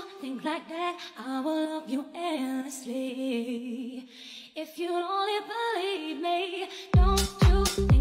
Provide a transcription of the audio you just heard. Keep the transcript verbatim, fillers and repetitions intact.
think like that, I will love you endlessly. If you only believe me, don't you think